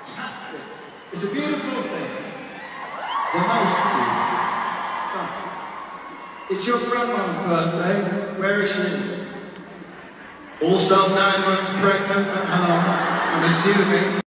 Fantastic. It's a beautiful thing. The most beautiful. Oh. It's your grandma's birthday. Where is she? Also 9 months pregnant at home, I'm assuming.